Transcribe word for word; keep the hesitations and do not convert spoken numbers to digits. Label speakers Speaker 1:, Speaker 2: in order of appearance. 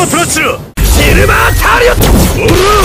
Speaker 1: アプローチロシルバータリオット。